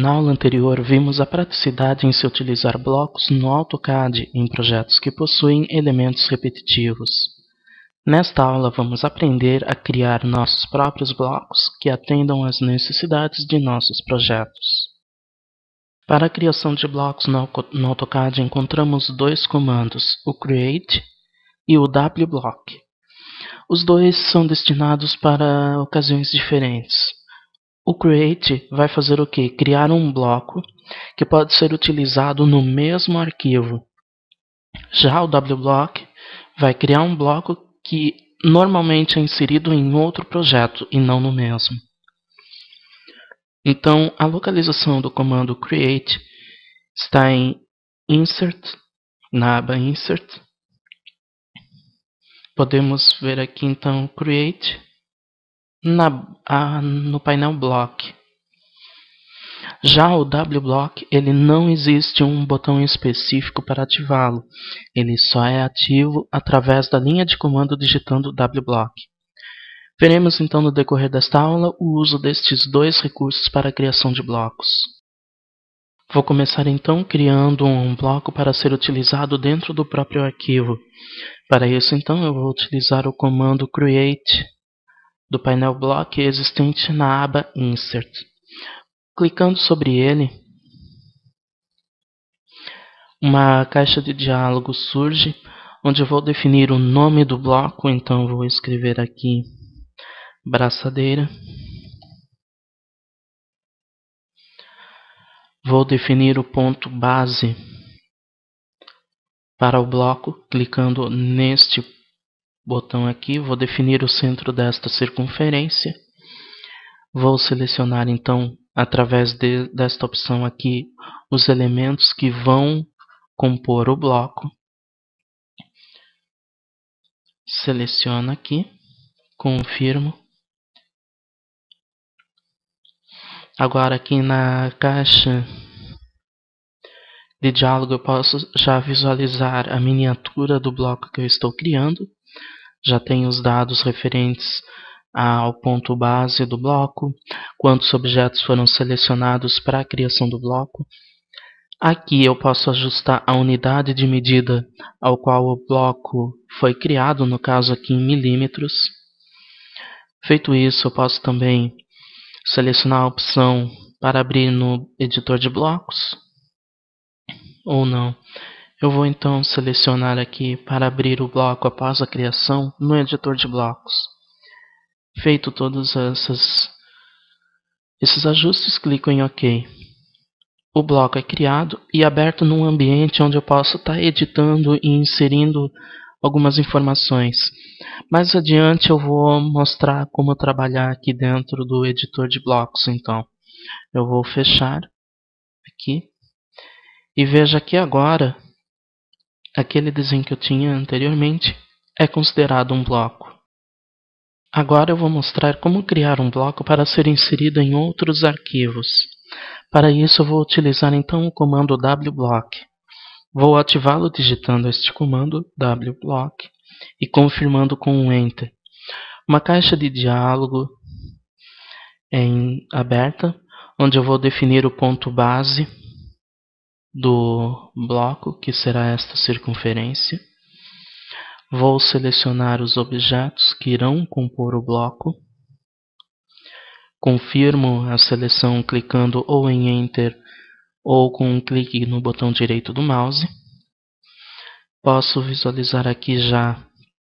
Na aula anterior, vimos a praticidade em se utilizar blocos no AutoCAD em projetos que possuem elementos repetitivos. Nesta aula, vamos aprender a criar nossos próprios blocos que atendam às necessidades de nossos projetos. Para a criação de blocos no AutoCAD, encontramos dois comandos, o Create e o WBlock. Os dois são destinados para ocasiões diferentes. O Create vai fazer o quê? Criar um bloco que pode ser utilizado no mesmo arquivo. Já o WBlock vai criar um bloco que normalmente é inserido em outro projeto e não no mesmo. Então, a localização do comando Create está em Insert, na aba Insert. Podemos ver aqui então Create no painel Block. Já o WBlock, ele não existe um botão específico para ativá-lo. Ele só é ativo através da linha de comando digitando WBlock. Veremos então no decorrer desta aula o uso destes dois recursos para a criação de blocos. Vou começar então criando um bloco para ser utilizado dentro do próprio arquivo. Para isso então eu vou utilizar o comando Create do painel Block existente na aba Insert. Clicando sobre ele, uma caixa de diálogo surge, onde eu vou definir o nome do bloco. Então vou escrever aqui braçadeira. Vou definir o ponto base para o bloco, clicando neste botão aqui. Vou definir o centro desta circunferência. Vou selecionar então, através desta opção aqui, os elementos que vão compor o bloco. Seleciono aqui, confirmo. Agora aqui na caixa de diálogo eu posso já visualizar a miniatura do bloco que eu estou criando. Já tenho os dados referentes ao ponto base do bloco, quantos objetos foram selecionados para a criação do bloco. Aqui eu posso ajustar a unidade de medida ao qual o bloco foi criado, no caso aqui em milímetros. Feito isso, eu posso também selecionar a opção para abrir no editor de blocos, ou não. Eu vou então selecionar aqui para abrir o bloco após a criação no editor de blocos. Feito todos esses ajustes, clico em OK. O bloco é criado e aberto num ambiente onde eu posso estar editando e inserindo algumas informações. Mais adiante eu vou mostrar como trabalhar aqui dentro do editor de blocos. Então, eu vou fechar aqui e veja que agora aquele desenho que eu tinha anteriormente é considerado um bloco. Agora eu vou mostrar como criar um bloco para ser inserido em outros arquivos. Para isso eu vou utilizar então o comando WBlock. Vou ativá-lo digitando este comando WBlock e confirmando com um Enter. Uma caixa de diálogo aberta, onde eu vou definir o ponto base do bloco, que será esta circunferência. Vou selecionar os objetos que irão compor o bloco. Confirmo a seleção clicando ou em Enter ou com um clique no botão direito do mouse. Posso visualizar aqui já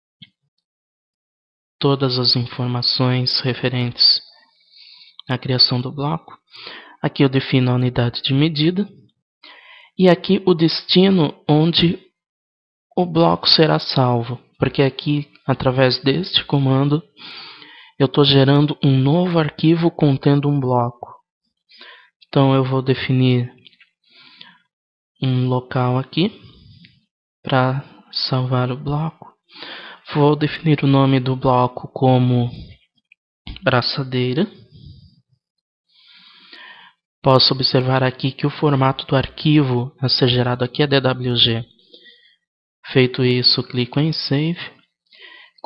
todas as informações referentes à criação do bloco. Aqui eu defino a unidade de medida. E aqui o destino onde o bloco será salvo, porque aqui, através deste comando, eu estou gerando um novo arquivo contendo um bloco. Então eu vou definir um local aqui para salvar o bloco. Vou definir o nome do bloco como braçadeira. Posso observar aqui que o formato do arquivo a ser gerado aqui é DWG. Feito isso, clico em Save.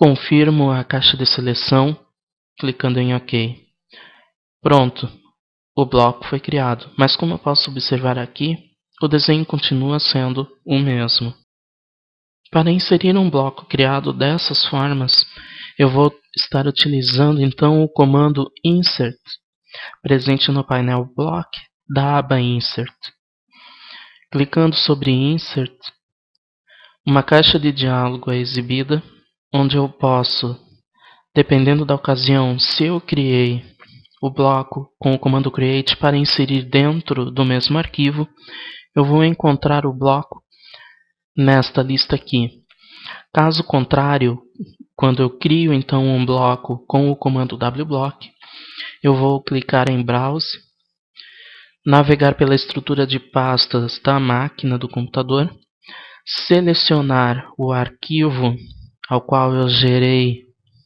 Confirmo a caixa de seleção, clicando em OK. Pronto. o bloco foi criado. Mas como eu posso observar aqui, o desenho continua sendo o mesmo. Para inserir um bloco criado dessas formas, eu vou estar utilizando então o comando insert, presente no painel Block da aba Insert. Clicando sobre Insert, uma caixa de diálogo é exibida, onde eu posso, dependendo da ocasião, se eu criei o bloco com o comando create para inserir dentro do mesmo arquivo, eu vou encontrar o bloco nesta lista aqui. Caso contrário, quando eu crio então um bloco com o comando wblock, eu vou clicar em Browse, navegar pela estrutura de pastas da máquina do computador, selecionar o arquivo ao qual eu gerei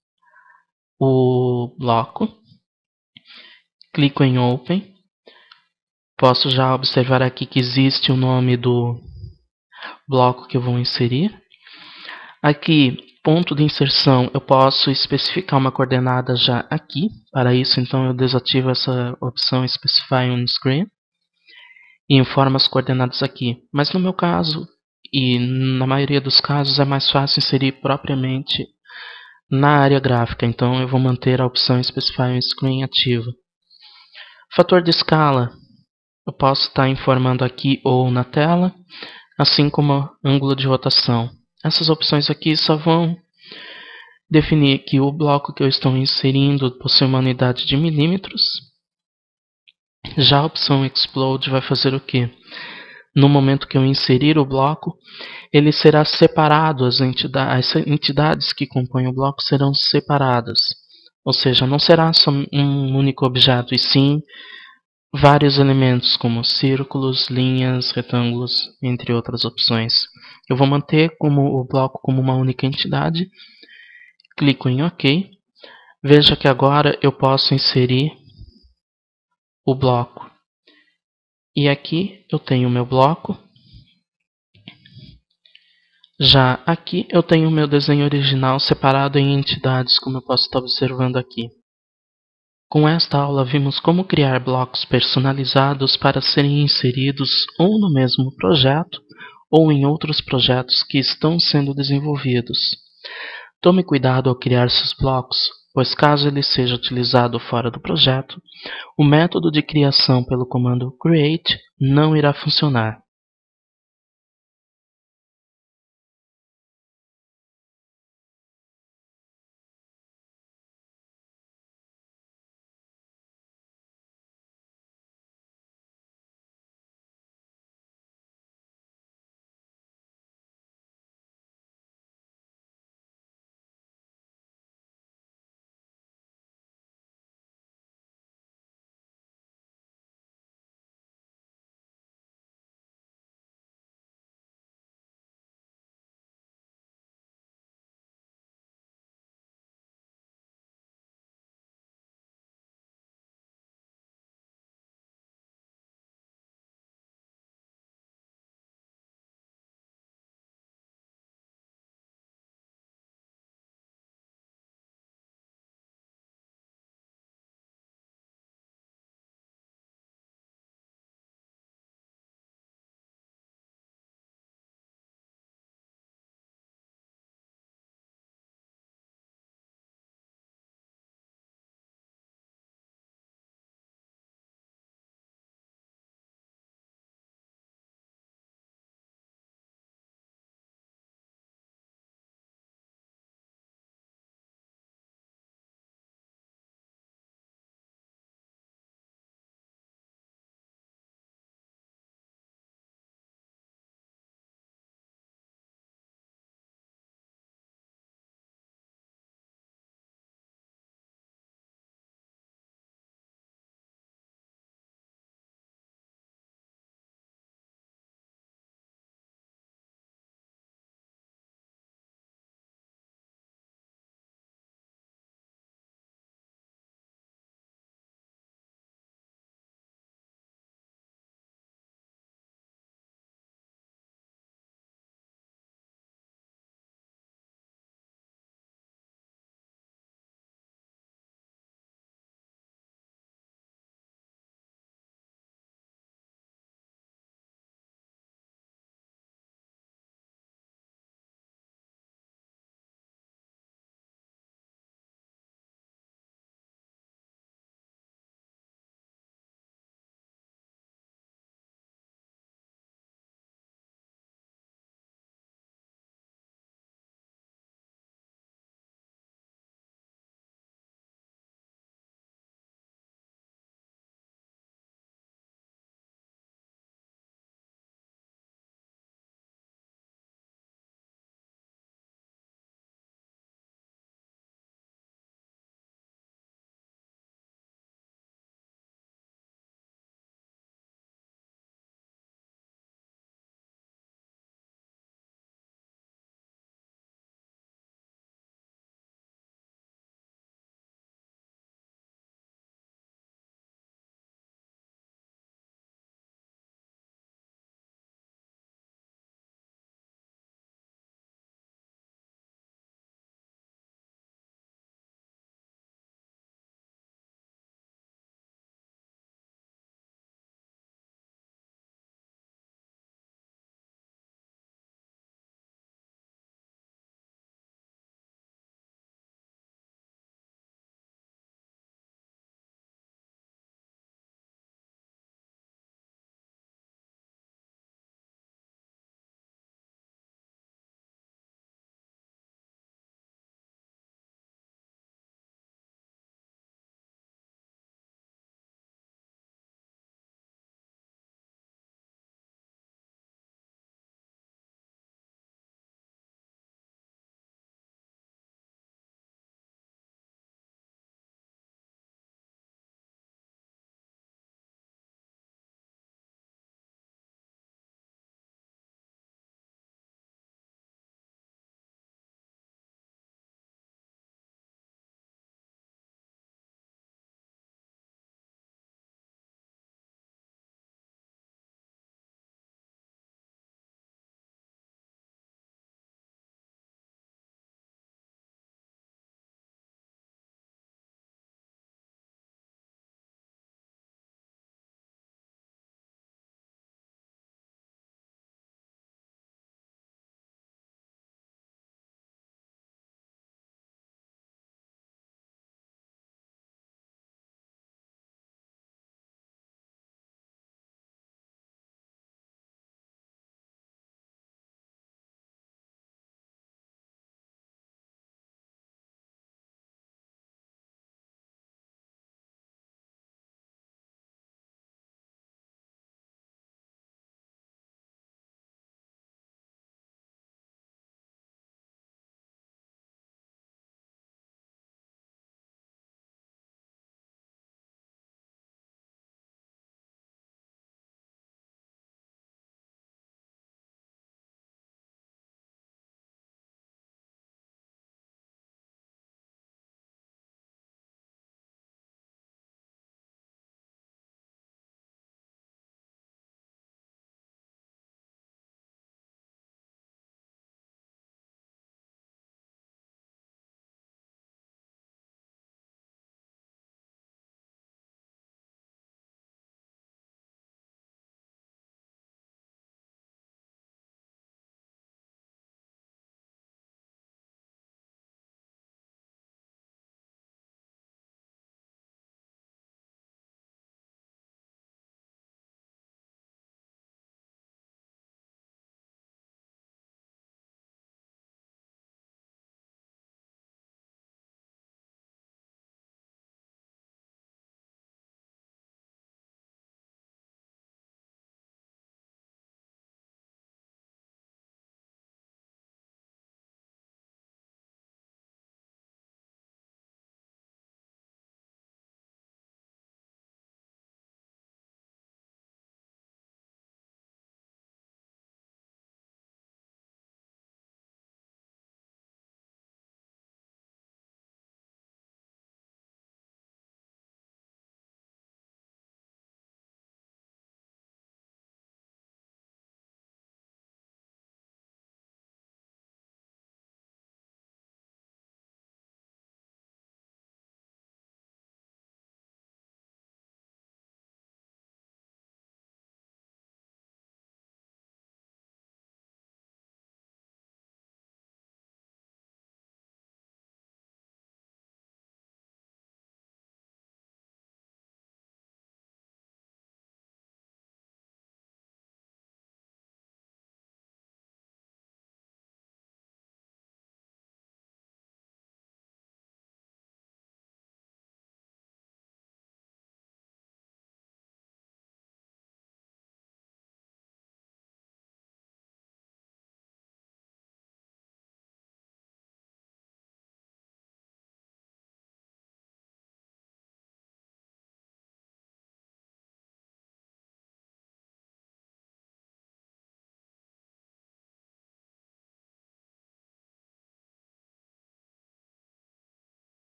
o bloco, clico em Open, posso já observar aqui que existe o nome do bloco que eu vou inserir. Aqui, ponto de inserção, eu posso especificar uma coordenada já aqui. Para isso, então, eu desativo essa opção Specify on Screen e informo as coordenadas aqui. Mas no meu caso, e na maioria dos casos, é mais fácil inserir propriamente na área gráfica. Então, eu vou manter a opção Specify on Screen ativa. Fator de escala, eu posso estar informando aqui ou na tela, assim como ângulo de rotação. Essas opções aqui só vão definir que o bloco que eu estou inserindo possui uma unidade de milímetros. Já a opção Explode vai fazer o quê? No momento que eu inserir o bloco, ele será separado, as entidades que compõem o bloco serão separadas. Ou seja, não será só um único objeto, e sim vários elementos, como círculos, linhas, retângulos, entre outras opções. Eu vou manter o bloco como uma única entidade. Clico em OK. Veja que agora eu posso inserir o bloco. E aqui eu tenho o meu bloco. Já aqui eu tenho o meu desenho original separado em entidades, como eu posso estar observando aqui. Com esta aula vimos como criar blocos personalizados para serem inseridos ou no mesmo projeto ou em outros projetos que estão sendo desenvolvidos. Tome cuidado ao criar seus blocos, pois caso ele seja utilizado fora do projeto, o método de criação pelo comando create não irá funcionar.